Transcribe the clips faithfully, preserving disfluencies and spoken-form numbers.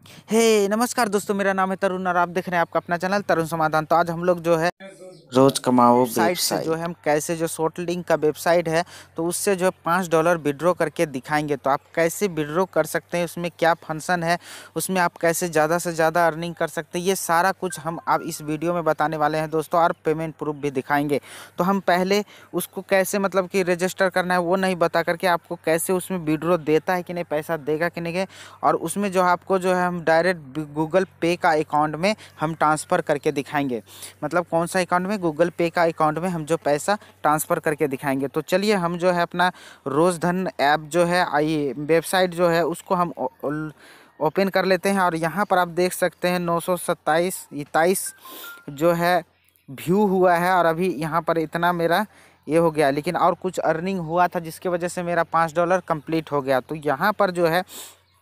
हे नमस्कार दोस्तों, मेरा नाम है तरुण और आप देख रहे हैं आपका अपना चैनल तरुण समाधान। तो आज हम लोग जो है रोज कमाओ साइट से जो वेबसाइट। है हम कैसे जो शॉर्ट लिंक का वेबसाइट है तो उससे जो है पाँच डॉलर विड्रॉ करके दिखाएंगे। तो आप कैसे विड्रॉ कर सकते हैं, उसमें क्या फंक्शन है, उसमें आप कैसे ज़्यादा से ज़्यादा अर्निंग कर सकते हैं, ये सारा कुछ हम आप इस वीडियो में बताने वाले हैं दोस्तों। और पेमेंट प्रूफ भी दिखाएंगे। तो हम पहले उसको कैसे मतलब कि रजिस्टर करना है वो नहीं बता करके आपको कैसे उसमें विड्रॉ देता है कि नहीं, पैसा देगा कि नहीं, और उसमें जो आपको जो है हम डायरेक्ट गूगल पे का अकाउंट में हम ट्रांसफ़र करके दिखाएंगे। मतलब कौन सा अकाउंट में, गूगल पे का अकाउंट में हम जो पैसा ट्रांसफ़र करके दिखाएंगे। तो चलिए हम जो है अपना रोज़धन ऐप जो है आई वेबसाइट जो है उसको हम ओपन कर लेते हैं। और यहाँ पर आप देख सकते हैं नौ सौ सत्ताईस इक्कीस जो है व्यू हुआ है, और अभी यहाँ पर इतना मेरा ये हो गया, लेकिन और कुछ अर्निंग हुआ था जिसके वजह से मेरा पाँच डॉलर कंप्लीट हो गया। तो यहाँ पर जो है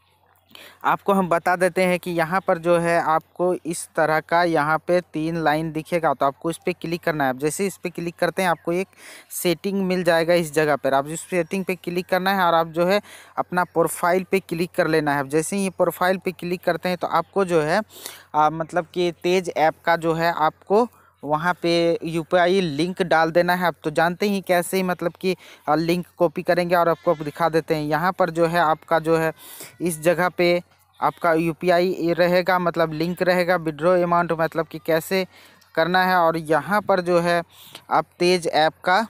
आपको हम बता देते हैं कि यहाँ पर जो है आपको इस तरह का यहाँ पे तीन लाइन दिखेगा। तो आपको इस पर क्लिक करना है। आप जैसे इस पर क्लिक करते हैं आपको एक सेटिंग मिल जाएगा। इस जगह पर आप इस सेटिंग पे क्लिक करना है और आप जो है अपना प्रोफाइल पे क्लिक कर लेना है। जैसे ही प्रोफाइल पे क्लिक करते हैं तो आपको जो है आ, मतलब कि तेज ऐप का जो है आपको वहाँ पे यूपीआई लिंक डाल देना है। आप तो जानते ही कैसे ही मतलब कि लिंक कॉपी करेंगे और आपको दिखा देते हैं। यहाँ पर जो है आपका जो है इस जगह पे आपका यूपीआई रहेगा, मतलब लिंक रहेगा, विड्रॉ अमाउंट मतलब कि कैसे करना है। और यहाँ पर जो है आप तेज ऐप का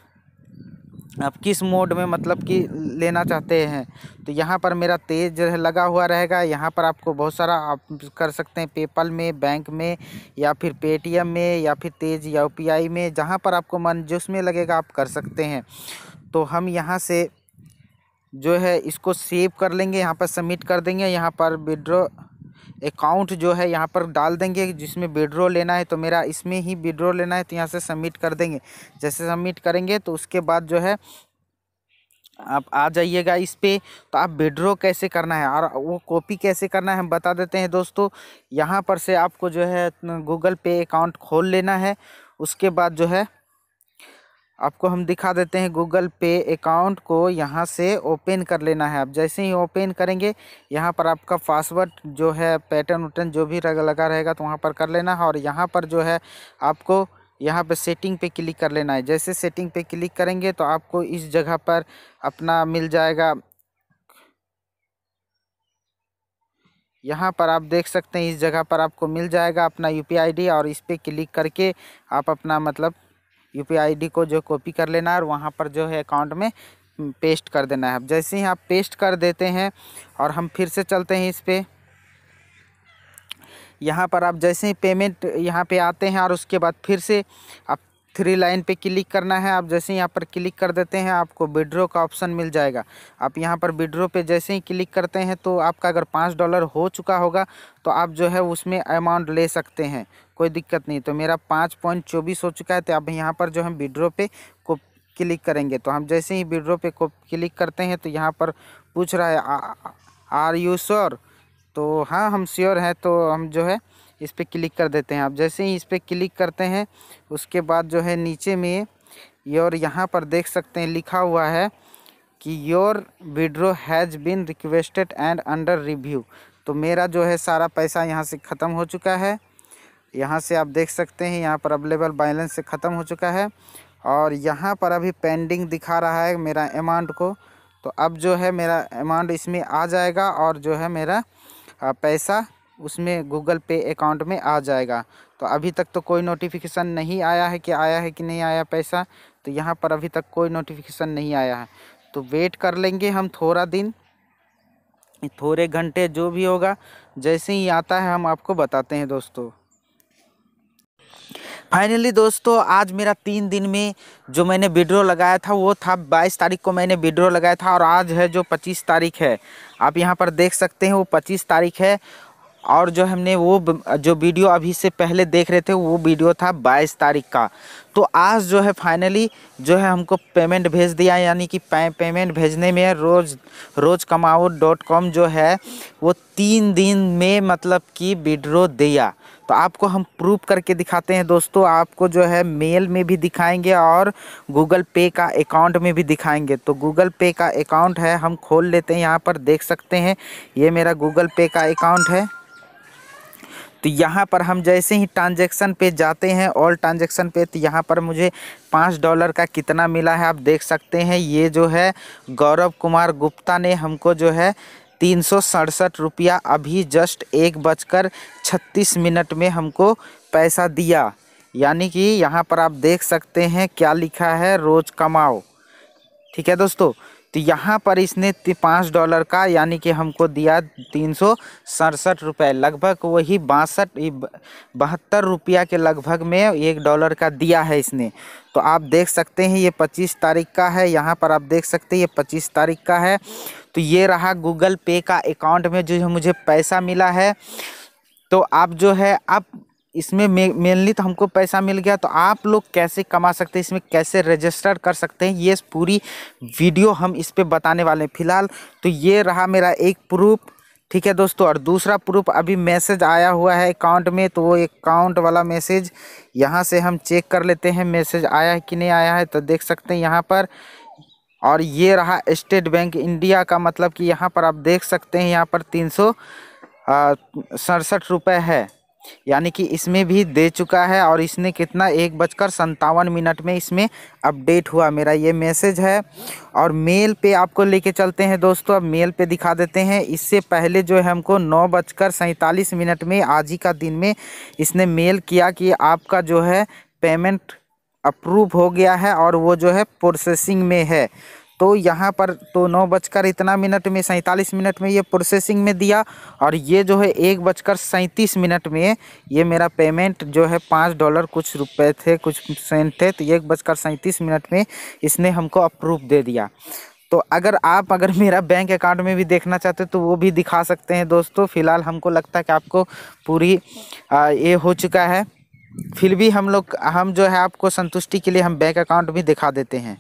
आप किस मोड में मतलब कि लेना चाहते हैं, तो यहाँ पर मेरा तेज लगा हुआ रहेगा। यहाँ पर आपको बहुत सारा आप कर सकते हैं, पेपल में, बैंक में, या फिर पेटीएम में, या फिर तेज यूपीआई में, जहाँ पर आपको मन जिसमें लगेगा आप कर सकते हैं। तो हम यहाँ से जो है इसको सेव कर लेंगे, यहाँ पर सबमिट कर देंगे। यहाँ पर विड्रॉ अकाउंट जो है यहाँ पर डाल देंगे जिसमें विड्रॉ लेना है। तो मेरा इसमें ही विड्रॉ लेना है, तो यहाँ से सबमिट कर देंगे। जैसे सबमिट करेंगे तो उसके बाद जो है आप आ जाइएगा इस पे। तो आप विड्रॉ कैसे करना है और वो कॉपी कैसे करना है हम बता देते हैं दोस्तों। यहाँ पर से आपको जो है गूगल पे अकाउंट खोल लेना है। उसके बाद जो है आपको हम दिखा देते हैं, गूगल पे अकाउंट को यहाँ से ओपन कर लेना है। आप जैसे ही ओपन करेंगे यहाँ पर आपका पासवर्ड जो है पैटर्न वैटर्न जो भी लगा रहेगा तो वहाँ पर कर लेना है। और यहाँ पर जो है आपको यहाँ पे सेटिंग पे क्लिक कर लेना है। जैसे सेटिंग पे क्लिक करेंगे तो आपको इस जगह पर अपना मिल जाएगा। यहाँ पर आप देख सकते हैं इस जगह पर आपको मिल जाएगा अपना यूपीआई आईडी, और इस पर क्लिक करके आप अपना मतलब यूपीआई आईडी को जो कॉपी कर लेना है और वहाँ पर जो है अकाउंट में पेस्ट कर देना है। अब जैसे ही आप पेस्ट कर देते हैं और हम फिर से चलते हैं इस पर। यहाँ पर आप जैसे ही पेमेंट यहाँ पे आते हैं और उसके बाद फिर से आप थ्री लाइन पे क्लिक करना है। आप जैसे यहाँ पर क्लिक कर देते हैं आपको विड्रॉ का ऑप्शन मिल जाएगा। आप यहाँ पर विड्रॉ पे जैसे ही क्लिक करते हैं तो आपका अगर पाँच डॉलर हो चुका होगा तो आप जो है उसमें अमाउंट ले सकते हैं, कोई दिक्कत नहीं। तो मेरा पाँच पॉइंट चौबीस हो चुका है। तो अब यहाँ पर जो हम विड्रॉ पे को क्लिक करेंगे तो हम जैसे ही विड्रॉ पे को क्लिक करते हैं तो यहाँ पर पूछ रहा है आर यू श्योर। तो हाँ हम श्योर हैं, तो हम जो है इस पर क्लिक कर देते हैं। आप जैसे ही इस पर क्लिक करते हैं उसके बाद जो है नीचे में योर यहाँ पर देख सकते हैं लिखा हुआ है कि your withdraw has been requested and under review. तो मेरा जो है सारा पैसा यहाँ से ख़त्म हो चुका है। यहाँ से आप देख सकते हैं यहाँ पर अवेलेबल बैलेंस से ख़त्म हो चुका है, और यहाँ पर अभी पेंडिंग दिखा रहा है मेरा अमाउंट को। तो अब जो है मेरा अमाउंट इसमें आ जाएगा और जो है मेरा पैसा उसमें गूगल पे अकाउंट में आ जाएगा। तो अभी तक तो कोई नोटिफिकेशन नहीं आया है कि आया है कि नहीं आया पैसा। तो यहाँ पर अभी तक कोई नोटिफिकेशन नहीं आया है, तो वेट कर लेंगे हम थोड़ा दिन, थोड़े घंटे जो भी होगा। जैसे ही आता है हम आपको बताते हैं दोस्तों। फाइनली दोस्तों आज मेरा तीन दिन में जो मैंने विड्रॉ लगाया था वो था बाईस तारीख को मैंने विड्रॉ लगाया था, और आज है जो पच्चीस तारीख है। आप यहाँ पर देख सकते हैं वो पच्चीस तारीख है। और जो हमने वो जो वीडियो अभी से पहले देख रहे थे वो वीडियो था बाईस तारीख का। तो आज जो है फाइनली जो है हमको पेमेंट भेज दिया, यानी कि पेमेंट भेजने में रोज़ रोज़ कमाओ डॉट कॉम जो है वो तीन दिन में मतलब कि विड्रॉ दिया। तो आपको हम प्रूफ करके दिखाते हैं दोस्तों। आपको जो है मेल में भी दिखाएंगे और गूगल पे का अकाउंट में भी दिखाएंगे। तो गूगल पे का अकाउंट है, हम खोल लेते हैं। यहाँ पर देख सकते हैं ये मेरा गूगल पे का अकाउंट है। तो यहाँ पर हम जैसे ही ट्रांजैक्शन पे जाते हैं, ऑल ट्रांजैक्शन पे, तो यहाँ पर मुझे पाँच डॉलर का कितना मिला है आप देख सकते हैं। ये जो है गौरव कुमार गुप्ता ने हमको जो है तीन सौ सड़सठ रुपया अभी जस्ट एक बजकर छत्तीस मिनट में हमको पैसा दिया। यानी कि यहाँ पर आप देख सकते हैं क्या लिखा है, रोज़ कमाओ। ठीक है दोस्तों, तो यहाँ पर इसने पाँच डॉलर का यानी कि हमको दिया तीन सौ सड़सठ रुपये, लगभग वही बासठ बहत्तर रुपया के लगभग में एक डॉलर का दिया है इसने। तो आप देख सकते हैं ये पच्चीस तारीख का है, यहाँ पर आप देख सकते हैं ये पच्चीस तारीख का है। तो ये रहा गूगल पे का अकाउंट में जो है मुझे पैसा मिला है। तो आप जो है आप इसमें मेनली तो हमको पैसा मिल गया, तो आप लोग कैसे कमा सकते हैं, इसमें कैसे रजिस्टर कर सकते हैं, ये पूरी वीडियो हम इस पे बताने वाले हैं फ़िलहाल। तो ये रहा मेरा एक प्रूफ, ठीक है दोस्तों। और दूसरा प्रूफ अभी मैसेज आया हुआ है अकाउंट में, तो वो अकाउंट वाला मैसेज यहाँ से हम चेक कर लेते हैं मैसेज आया है कि नहीं आया है। तो देख सकते हैं यहाँ पर, और ये रहा स्टेट बैंक इंडिया का, मतलब कि यहाँ पर आप देख सकते हैं यहाँ पर तीन सौ सड़सठ रुपये है, यानी कि इसमें भी दे चुका है। और इसने कितना एक बजकर संतावन मिनट में इसमें अपडेट हुआ, मेरा ये मैसेज है। और मेल पे आपको लेके चलते हैं दोस्तों, अब मेल पे दिखा देते हैं। इससे पहले जो है हमको नौ बजकर सैंतालीस मिनट में आज ही का दिन में इसने मेल किया कि आपका जो है पेमेंट अप्रूव हो गया है और वो जो है प्रोसेसिंग में है। तो यहाँ पर तो नौ बजकर इतना मिनट में सैंतालीस मिनट में ये प्रोसेसिंग में दिया, और ये जो है एक बजकर सैंतीस मिनट में ये मेरा पेमेंट जो है पाँच डॉलर कुछ रुपए थे, कुछ सेंट थे, तो एक बजकर सैंतीस मिनट में इसने हमको अप्रूव दे दिया। तो अगर आप अगर मेरा बैंक अकाउंट में भी देखना चाहते तो वो भी दिखा सकते हैं दोस्तों। फ़िलहाल हमको लगता है कि आपको पूरी आ, ये हो चुका है, फिर भी हम लोग हम जो है आपको संतुष्टि के लिए हम बैंक अकाउंट भी दिखा देते हैं।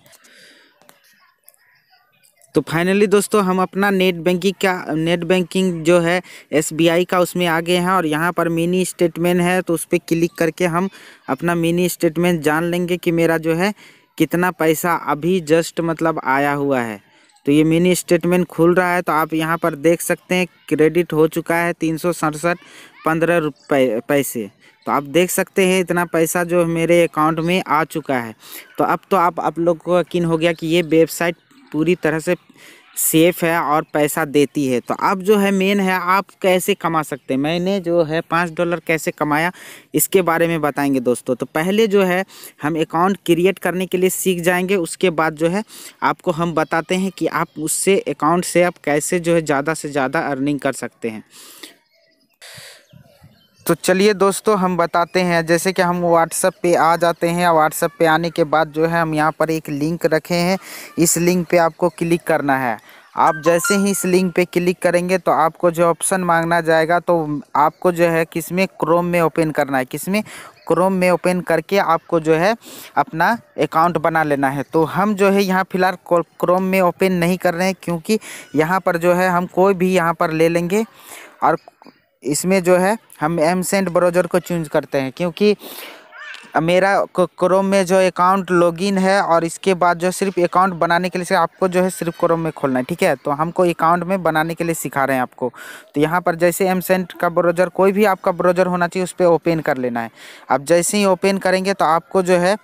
तो फाइनली दोस्तों हम अपना नेट बैंकिंग का नेट बैंकिंग जो है एस बी आई का उसमें आ गए हैं, और यहाँ पर मिनी स्टेटमेंट है, तो उस पर क्लिक करके हम अपना मिनी स्टेटमेंट जान लेंगे कि मेरा जो है कितना पैसा अभी जस्ट मतलब आया हुआ है। तो ये मिनी स्टेटमेंट खुल रहा है, तो आप यहाँ पर देख सकते हैं क्रेडिट हो चुका है तीन सौ सड़सठ पंद्रह रुपये पैसे। तो आप देख सकते हैं इतना पैसा जो मेरे अकाउंट में आ चुका है। तो अब तो आप आप लोग को यकीन हो गया कि ये वेबसाइट पूरी तरह से सेफ़ है और पैसा देती है। तो अब जो है मेन है आप कैसे कमा सकते हैं, मैंने जो है पाँच डॉलर कैसे कमाया इसके बारे में बताएंगे दोस्तों। तो पहले जो है हम अकाउंट क्रिएट करने के लिए सीख जाएंगे, उसके बाद जो है आपको हम बताते हैं कि आप उससे अकाउंट से आप कैसे जो है ज़्यादा से ज़्यादा अर्निंग कर सकते हैं। तो चलिए दोस्तों हम बताते हैं। जैसे कि हम व्हाट्सएप पे आ जाते हैं, व्हाट्सएप पे आने के बाद जो है हम यहाँ पर एक लिंक रखे हैं, इस लिंक पे आपको क्लिक करना है। आप जैसे ही इस लिंक पे क्लिक करेंगे तो आपको जो ऑप्शन मांगना जाएगा, तो आपको जो है किसमें क्रोम में ओपन करना है, किसमें क्रोम में ओपन करके आपको जो है अपना अकाउंट बना लेना है। तो हम जो है यहाँ फ़िलहाल क्रोम में ओपन नहीं कर रहे हैं, क्योंकि यहाँ पर जो है हम कोई भी यहाँ पर ले लेंगे, और इसमें जो है हम एमसेंट ब्राउज़र को चूज करते हैं, क्योंकि मेरा क्रोम में जो अकाउंट लॉगिन है, और इसके बाद जो सिर्फ अकाउंट बनाने के लिए आपको जो है सिर्फ क्रोम में खोलना है। ठीक है, तो हमको अकाउंट में बनाने के लिए सिखा रहे हैं आपको। तो यहाँ पर जैसे एमसेंट का ब्राउज़र, कोई भी आपका ब्राउज़र होना चाहिए, उस पर ओपन कर लेना है। अब जैसे ही ओपन करेंगे तो आपको जो है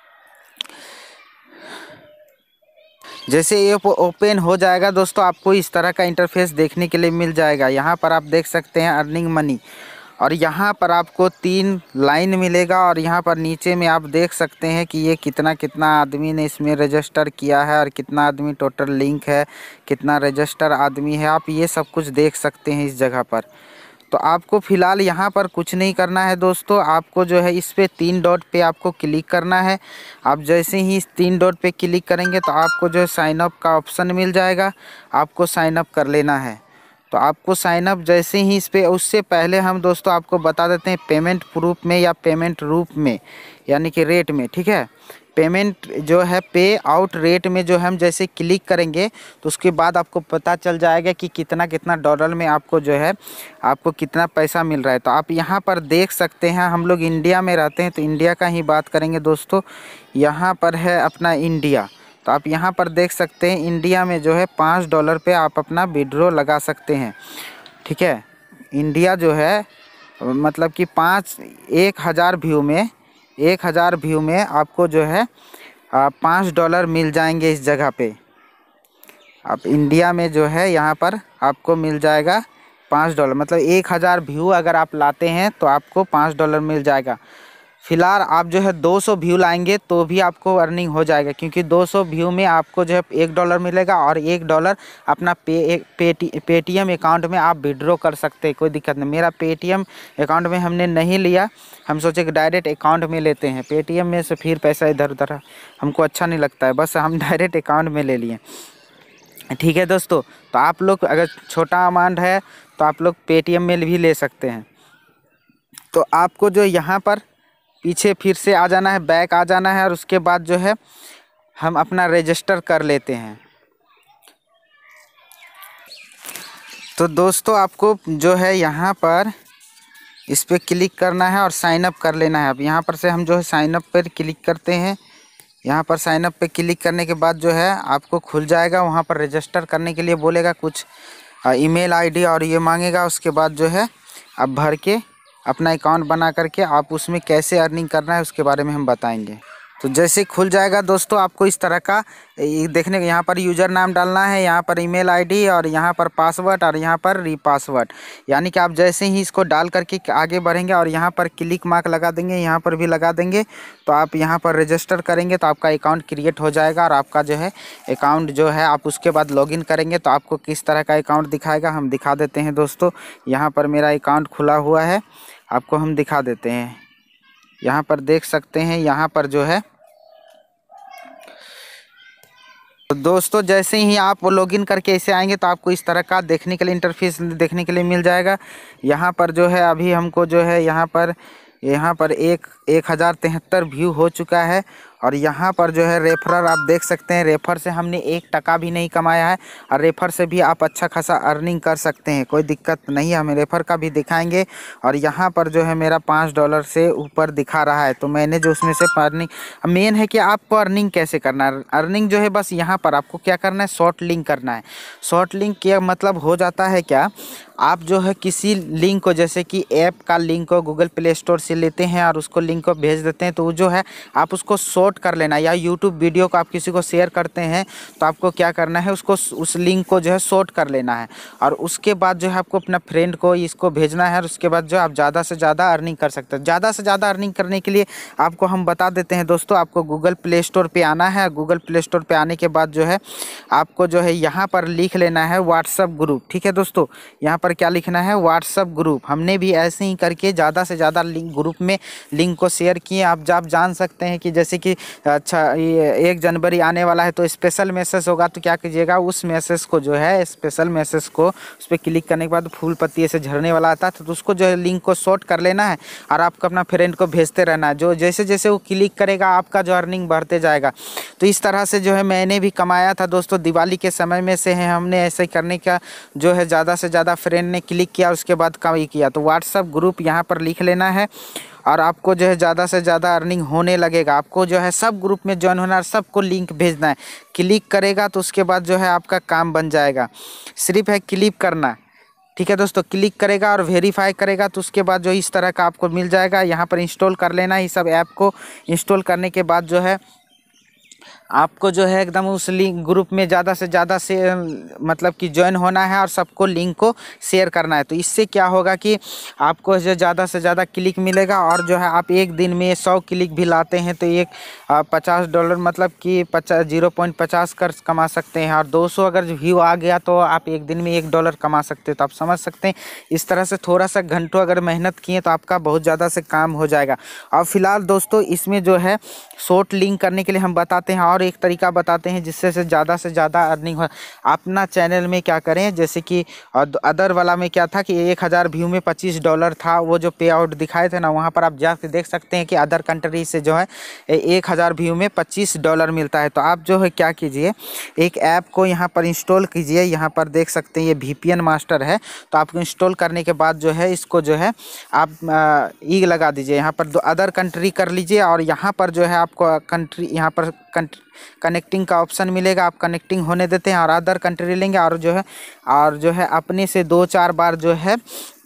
जैसे ये ओपन हो जाएगा दोस्तों, आपको इस तरह का इंटरफेस देखने के लिए मिल जाएगा। यहाँ पर आप देख सकते हैं अर्निंग मनी, और यहाँ पर आपको तीन लाइन मिलेगा, और यहाँ पर नीचे में आप देख सकते हैं कि ये कितना कितना आदमी ने इसमें रजिस्टर किया है, और कितना आदमी टोटल लिंक है, कितना रजिस्टर आदमी है, आप ये सब कुछ देख सकते हैं इस जगह पर। तो आपको फ़िलहाल यहाँ पर कुछ नहीं करना है दोस्तों, आपको जो है इस पे तीन डॉट पे आपको क्लिक करना है। आप जैसे ही इस तीन डॉट पे क्लिक करेंगे तो आपको जो है साइन अप का ऑप्शन मिल जाएगा, आपको साइन अप कर लेना है। तो आपको साइन अप जैसे ही इस पे, उससे पहले हम दोस्तों आपको बता देते हैं पेमेंट प्रूफ में या पेमेंट रूप में, यानी कि रेट में। ठीक है, पेमेंट जो है पे आउट रेट में जो हम जैसे क्लिक करेंगे तो उसके बाद आपको पता चल जाएगा कि कितना कितना डॉलर में आपको जो है आपको कितना पैसा मिल रहा है। तो आप यहाँ पर देख सकते हैं, हम लोग इंडिया में रहते हैं तो इंडिया का ही बात करेंगे दोस्तों। यहाँ पर है अपना इंडिया, तो आप यहाँ पर देख सकते हैं इंडिया में जो है पाँच डॉलर पे आप अपना विड्रॉ लगा सकते हैं। ठीक है, इंडिया जो है मतलब कि पाँच एक हज़ार व्यू में एक हज़ार व्यू में आपको जो है पाँच डॉलर मिल जाएंगे इस जगह पे। आप इंडिया में जो है यहाँ पर आपको मिल जाएगा पाँच डॉलर, मतलब एक हज़ार व्यू अगर आप लाते हैं तो आपको पाँच डॉलर मिल जाएगा। फिलहाल आप जो है दो सौ व्यू लाएंगे तो भी आपको अर्निंग हो जाएगा, क्योंकि दो सौ व्यू में आपको जो है एक डॉलर मिलेगा और एक डॉलर अपना पे पेटी पेटीएम अकाउंट में आप विड्रॉ कर सकते हैं, कोई दिक्कत नहीं। मेरा पेटीएम अकाउंट में हमने नहीं लिया, हम सोचे कि डायरेक्ट अकाउंट में लेते हैं। पेटीएम में से फिर पैसा इधर उधर हमको अच्छा नहीं लगता है, बस हम डायरेक्ट अकाउंट में ले लिए। ठीक है दोस्तों, तो आप लोग अगर छोटा अमाउंट है तो आप लोग पेटीएम में भी ले सकते हैं। तो आपको जो यहाँ पर पीछे फिर से आ जाना है, बैक आ जाना है और उसके बाद जो है हम अपना रजिस्टर कर लेते हैं। तो दोस्तों आपको जो है यहाँ पर इस पर क्लिक करना है और साइन अप कर लेना है। अब यहाँ पर से हम जो है साइन अप पर क्लिक करते हैं। यहाँ पर साइन अप पे क्लिक करने के बाद जो है आपको खुल जाएगा, वहाँ पर रजिस्टर करने के लिए बोलेगा, कुछ ईमेल आईडी और ये मांगेगा। उसके बाद जो है आप भर के अपना अकाउंट बना करके आप उसमें कैसे अर्निंग करना है उसके बारे में हम बताएंगे। तो जैसे खुल जाएगा दोस्तों, आपको इस तरह का देखने को यहाँ पर यूज़र नाम डालना है, यहाँ पर ईमेल आईडी और यहाँ पर पासवर्ड और यहाँ पर रीपासवर्ड। यानी कि आप जैसे ही इसको डाल करके आगे बढ़ेंगे और यहाँ पर क्लिक मार्क लगा देंगे, यहाँ पर भी लगा देंगे, तो आप यहाँ पर रजिस्टर करेंगे तो आपका अकाउंट क्रिएट हो जाएगा। और आपका जो है अकाउंट जो है आप उसके बाद लॉगिन करेंगे तो आपको किस तरह का अकाउंट दिखाएगा हम दिखा देते हैं दोस्तों। यहाँ पर मेरा अकाउंट खुला हुआ है, आपको हम दिखा देते हैं। यहाँ पर देख सकते हैं, यहाँ पर जो है तो दोस्तों जैसे ही आप लॉगिन करके ऐसे आएंगे तो आपको इस तरह का देखने के लिए इंटरफेस देखने के लिए मिल जाएगा। यहाँ पर जो है अभी हमको जो है यहाँ पर यहाँ पर एक एक हज़ार तिहत्तर व्यू हो चुका है। और यहाँ पर जो है रेफरर आप देख सकते हैं, रेफर से हमने एक टका भी नहीं कमाया है और रेफर से भी आप अच्छा खासा अर्निंग कर सकते हैं, कोई दिक्कत नहीं है। हमें रेफर का भी दिखाएंगे। और यहाँ पर जो है मेरा पाँच डॉलर से ऊपर दिखा रहा है, तो मैंने जो उसमें से अर्निंग मेन है कि आपको अर्निंग कैसे करना है। अर्निंग जो है बस यहाँ पर आपको क्या करना है, शॉर्ट लिंक करना है। शॉर्ट लिंक क्या मतलब हो जाता है क्या, आप जो है किसी लिंक को, जैसे कि ऐप का लिंक को गूगल प्ले स्टोर से लेते हैं और उसको लिंक को भेज देते हैं, तो वो जो है आप उसको शॉर्ट कर लेना। या यूट्यूब वीडियो को आप किसी को शेयर करते हैं तो आपको क्या करना है, उसको उस लिंक को जो है शॉर्ट कर लेना है और उसके बाद जो है आपको अपना फ्रेंड को इसको भेजना है। और उसके बाद जो आप ज़्यादा से ज़्यादा अर्निंग कर सकते हैं। ज़्यादा से ज़्यादा अर्निंग करने के लिए आपको हम बता देते हैं दोस्तों, आपको गूगल प्ले स्टोर पर आना है। गूगल प्ले स्टोर पर आने के बाद जो है आपको जो है यहाँ पर लिख लेना है व्हाट्सअप ग्रुप। ठीक है दोस्तों, यहाँ पर क्या लिखना है, व्हाट्सअप ग्रुप। हमने भी ऐसे ही करके ज़्यादा से ज़्यादा लिंक ग्रुप में लिंक को शेयर किए। आप आप जान सकते हैं कि जैसे कि अच्छा ये एक जनवरी आने वाला है तो स्पेशल मैसेज होगा, तो क्या कीजिएगा, उस मैसेज को जो है स्पेशल मैसेज को उस पर क्लिक करने के बाद फूल पत्ती ऐसे झड़ने वाला आता है, तो उसको जो है लिंक को शॉर्ट कर लेना है और आपको अपना फ्रेंड को भेजते रहना है। जो जैसे जैसे वो क्लिक करेगा आपका जो अर्निंग बढ़ते जाएगा। तो इस तरह से जो है मैंने भी कमाया था दोस्तों, दिवाली के समय में से है हमने ऐसे करने का जो है ज़्यादा से ज़्यादा फ्रेंड ने क्लिक किया, उसके बाद कमाई किया। तो व्हाट्सअप ग्रुप यहाँ पर लिख लेना है और आपको जो है ज़्यादा से ज़्यादा अर्निंग होने लगेगा। आपको जो है सब ग्रुप में ज्वाइन होना है, सबको लिंक भेजना है। क्लिक करेगा तो उसके बाद जो है आपका काम बन जाएगा, सिर्फ है क्लिक करना। ठीक है दोस्तों, क्लिक करेगा और वेरीफाई करेगा तो उसके बाद जो इस तरह का आपको मिल जाएगा। यहाँ पर इंस्टॉल कर लेना है। इस सब ऐप को इंस्टॉल करने के बाद जो है आपको जो है एकदम उस लिंक ग्रुप में ज़्यादा से ज़्यादा से मतलब कि ज्वाइन होना है और सबको लिंक को शेयर करना है। तो इससे क्या होगा कि आपको जो ज़्यादा से ज़्यादा क्लिक मिलेगा और जो है आप एक दिन में सौ क्लिक भी लाते हैं तो एक पचास डॉलर मतलब कि पचास जीरो पॉइंट पचास कर कमा सकते हैं। और दो सौ अगर व्यू आ गया तो आप एक दिन में एक डॉलर कमा सकते हैं। तो आप समझ सकते हैं इस तरह से थोड़ा सा घंटों अगर मेहनत किए तो आपका बहुत ज़्यादा से काम हो जाएगा। और फिलहाल दोस्तों इसमें जो है शॉर्ट लिंक करने के लिए हम बताते हैं और एक तरीका बताते हैं जिससे से ज़्यादा से ज़्यादा अर्निंग हो। अपना चैनल में क्या करें, जैसे कि अदर वाला में क्या था कि एक हज़ार व्यू में पच्चीस डॉलर था, वो जो पे आउट दिखाए थे ना, वहाँ पर आप जाकर देख सकते हैं कि अदर कंट्री से जो है एक हज़ार व्यू में पच्चीस डॉलर मिलता है। तो आप जो है क्या कीजिए, एक ऐप को यहाँ पर इंस्टॉल कीजिए। यहाँ पर देख सकते हैं ये वी पी एन मास्टर है। तो आपको इंस्टॉल करने के बाद जो है इसको जो है आप ई लगा दीजिए, यहाँ पर दो अदर कंट्री कर लीजिए और यहाँ पर जो है आपको कंट्री यहाँ पर कनेक्टिंग का ऑप्शन मिलेगा। आप कनेक्टिंग होने देते हैं और अदर कंट्री लेंगे और जो है और जो है अपने से दो चार बार जो है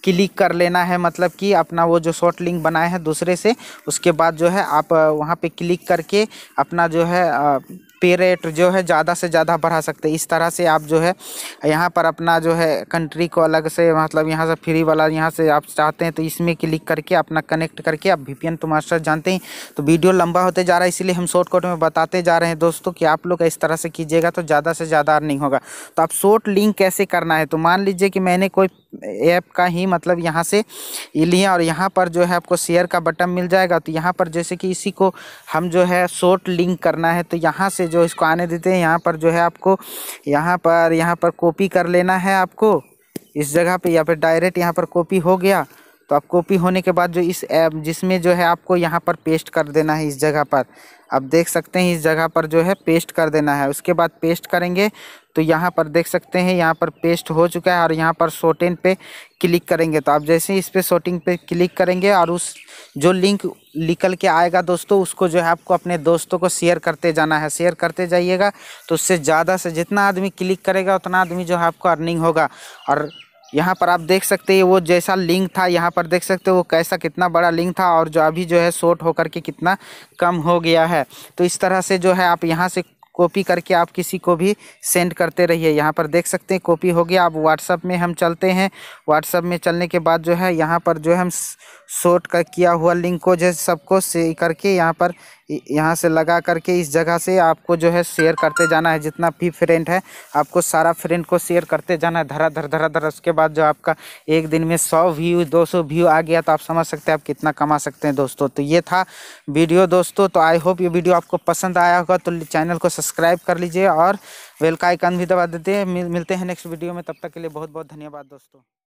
क्लिक कर लेना है, मतलब कि अपना वो जो शॉर्ट लिंक बनाए हैं दूसरे से, उसके बाद जो है आप वहाँ पे क्लिक करके अपना जो है पे रेट जो है ज़्यादा से ज़्यादा बढ़ा सकते हैं। इस तरह से आप जो है यहाँ पर अपना जो है कंट्री को अलग से, मतलब यहाँ से फ्री वाला यहाँ से आप चाहते हैं तो इसमें क्लिक करके अपना कनेक्ट करके आप वीपीएन तो मास्टर जानते हैं। तो वीडियो लंबा होते जा रहा है, इसलिए हम शॉर्टकट में बताते जा रहे हैं दोस्तों कि आप लोग इस तरह से कीजिएगा तो ज़्यादा से ज़्यादा अर्निंग होगा। तो आप शॉर्ट लिंक कैसे करना है, तो मान लीजिए कि मैंने कोई ऐप का ही मतलब यहाँ से लिया और यहाँ पर जो है आपको शेयर का बटन मिल जाएगा। तो यहाँ पर जैसे कि इसी को हम जो है शॉर्ट लिंक करना है, तो यहाँ से जो इसको आने देते हैं, यहाँ पर जो है आपको यहाँ पर यहाँ पर कॉपी कर लेना है आपको इस जगह पे, या फिर डायरेक्ट यहाँ पर कॉपी हो गया। तो आप कॉपी होने के बाद जो इस ऐप जिसमें जो है आपको यहाँ पर पेस्ट कर देना है, इस जगह पर आप देख सकते हैं, इस जगह पर जो है पेस्ट कर देना है। उसके बाद पेस्ट करेंगे तो यहाँ पर देख सकते हैं यहाँ पर पेस्ट हो चुका है और यहाँ पर शॉर्टेन पे क्लिक करेंगे। तो आप जैसे ही इस पे शॉर्टिंग पे क्लिक करेंगे और उस जो लिंक निकल के आएगा दोस्तों, उसको जो है आपको अपने दोस्तों को शेयर करते जाना है। शेयर करते जाइएगा तो उससे ज़्यादा से जितना आदमी क्लिक करेगा उतना आदमी जो है आपको अर्निंग होगा। और यहाँ पर आप देख सकते हैं वो जैसा लिंक था, यहाँ पर देख सकते हो वो कैसा कितना बड़ा लिंक था और जो अभी जो है शॉर्ट होकर के कितना कम हो गया है। तो इस तरह से जो है आप यहाँ से कॉपी करके आप किसी को भी सेंड करते रहिए। यहाँ पर देख सकते हैं कॉपी हो गया। अब व्हाट्सअप में हम चलते हैं। व्हाट्सअप में चलने के बाद जो है यहाँ पर जो है हम शॉर्ट का किया हुआ लिंक को जो सबको से करके यहाँ पर यहाँ से लगा करके इस जगह से आपको जो है शेयर करते जाना है। जितना भी फ्रेंड है आपको सारा फ्रेंड को शेयर करते जाना है धरा धर धरा धर। उसके बाद जो आपका एक दिन में सौ व्यू दो सौ व्यू आ गया तो आप समझ सकते हैं आप कितना कमा सकते हैं दोस्तों। तो ये था वीडियो दोस्तों। तो आई होप ये वीडियो आपको पसंद आया होगा। तो चैनल को सब्सक्राइब कर लीजिए और बेल का आइकन भी दबा देते हैं। मिलते हैं नेक्स्ट वीडियो में, तब तक के लिए बहुत बहुत धन्यवाद दोस्तों।